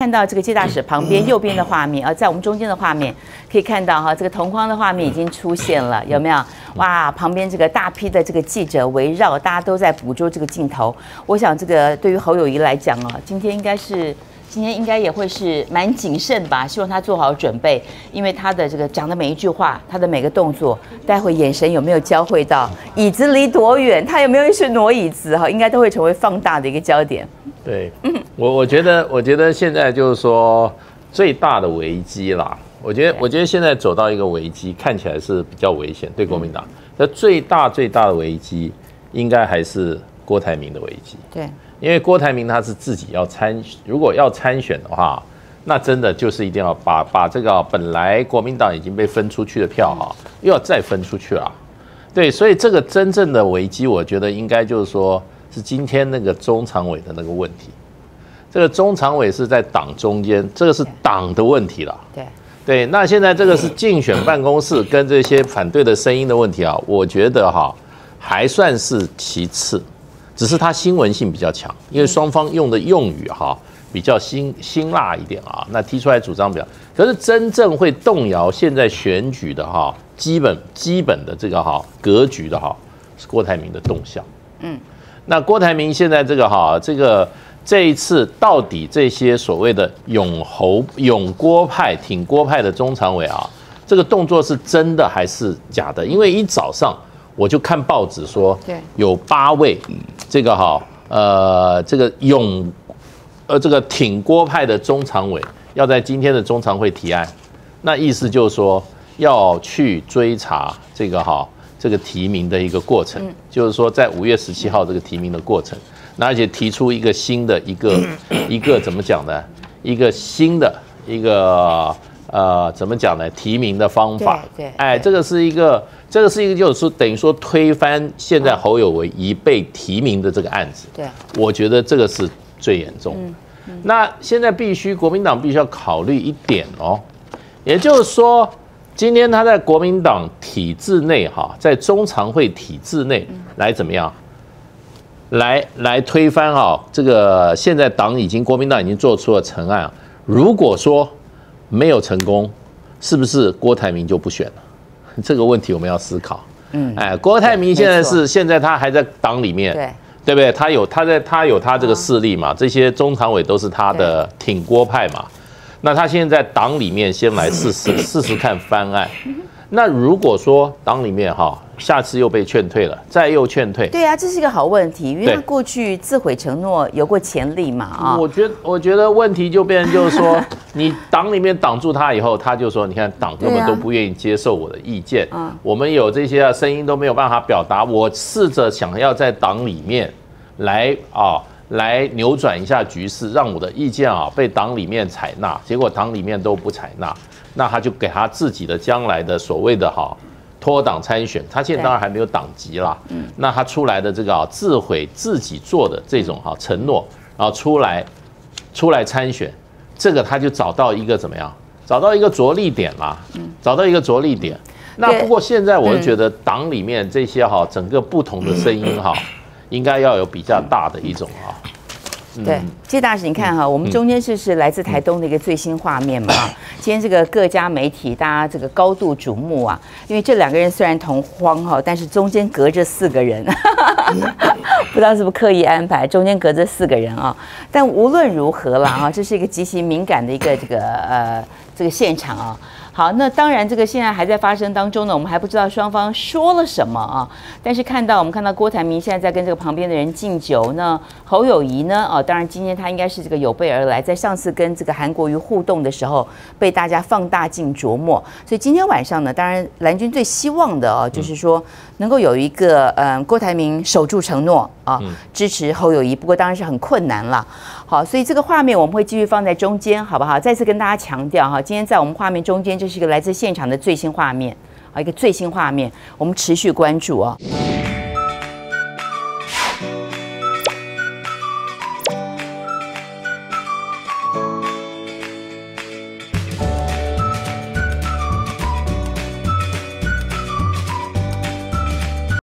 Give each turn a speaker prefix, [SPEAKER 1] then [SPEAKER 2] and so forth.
[SPEAKER 1] 看到这个介大使旁边右边的画面在我们中间的画面可以看到哈，这个同框的画面已经出现了，有没有？哇，旁边这个大批的这个记者围绕，大家都在捕捉这个镜头。我想这个对于侯友宜来讲今天应该也会是蛮谨慎吧，希望他做好准备，因为他的这个讲的每一句话，他的每个动作，待会眼神有没有交汇到，椅子离多远，他有没有去挪椅子应该都会成为放大的一个焦点。
[SPEAKER 2] 对，我觉得现在就是说最大的危机啦，我觉得现在走到一个危机，看起来是比较危险，对国民党，那最大的危机应该还是郭台铭的危机。对。因为郭台铭他是自己要如果要参选的话，那真的就是一定要把这个本来国民党已经被分出去的票又要再分出去了。对，所以这个真正的危机，我觉得应该就是说是今天那个中常委的那个问题。这个中常委是在党中间，这个是党的问题了。对，那现在这个是竞选办公室跟这些反对的声音的问题我觉得还算是其次。只是它新闻性比较强，因为双方用的用语比较辛辣一点那提出来主张比较，可是真正会动摇现在选举的基本的这个格局的是郭台铭的动向。那郭台铭现在这个这一次到底这些所谓的拥郭派挺郭派的中常委这个动作是真的还是假的？因为一早上我就看报纸说，有8位。这个这个挺郭派的中常委要在今天的中常会提案，那意思就是说要去追查这个提名的一个过程，就是说在5月17号这个提名的过程，那而且提出一个新的一个怎么讲呢？一个新的一个怎么讲呢？提名的方法，这个是一个就是说等于说推翻现在侯友宜被提名的这个案子。我觉得这个是最严重的。那现在国民党必须要考虑一点也就是说，今天他在国民党体制内在中常会体制内来怎么样？来推翻这个现在国民党已经做出了成案，如果说没有成功，是不是郭台铭就不选了？这个问题我们要思考。郭台铭现在他还在党里面，对不对？他有他这个势力嘛，这些中常委都是他的挺郭派嘛。那他现在在党里面先来试试看翻案。那如果说党里面下次又被劝退了，再又劝退，对啊，这是一个好问题，因为他过去自毁承诺有过潜力嘛我觉得问题就变成就是说，你党里面挡住他以后，他就说，你看党根本都不愿意接受我的意见，我们有这些声音都没有办法表达，我试着想要在党里面来扭转一下局势，让我的意见被党里面采纳，结果党里面都不采纳，那他就给他自己的将来的所谓的脱党参选，他现在当然还没有党籍啦。那他出来的这个自毁自己做的这种承诺，然后出来参选，这个他就找到一个怎么样？找到一个着力点啦。找到一个着力点。那不过现在我就觉得党里面这些整个不同的声音应该要有比较大的一种对，介大使，你看我们中间是来自台东的一个最新画面嘛今天这个各家媒体大家这个高度瞩目因为这2个人虽然同框但是中间隔着4个人，不知道是不是刻意安排，中间隔着4个人但无论如何啦这是一个极其敏感的一个这个现场好，那当然这个现在还在发生当中呢，我们还不知道双方说了什么但是我们看到郭台铭现在在跟这个旁边的人敬酒呢，侯友宜呢当然今天他应该是这个有备而来，在上次跟这个韩国瑜互动的时候被大家放大镜琢磨，所以今天晚上呢，当然蓝军最希望的就是说能够有一个郭台铭守住承诺支持侯友宜，不过当然是很困难了。好，所以这个画面我们会继续放在中间，好不好？再次跟大家强调今天在我们画面中间，这是一个来自现场的最新画面，一个最新画面，我们持续关注